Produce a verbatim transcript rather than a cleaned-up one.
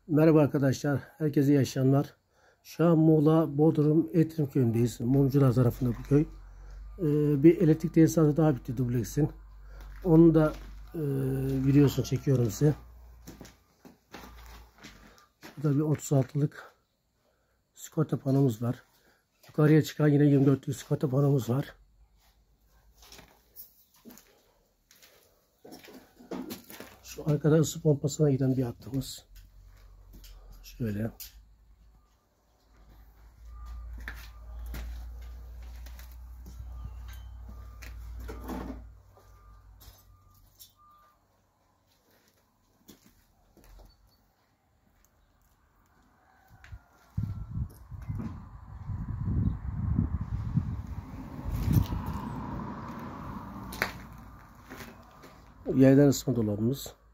Merhaba arkadaşlar, herkese iyi akşamlar. Şu an Muğla, Bodrum, Etrim köyündeyiz. Mumcular tarafında bu köy. Ee, bir elektrik tesisatı daha bitti, dubleksin. Onun da e, videosunu çekiyorum size. Burada bir otuz altılık sigorta panomuz var. Yukarıya çıkan yine yirmi dörtlük sigorta panomuz var. Şu arkada ısı pompasına giden bir hattımız. Şöyle. Yerden ısıtma dolabımız.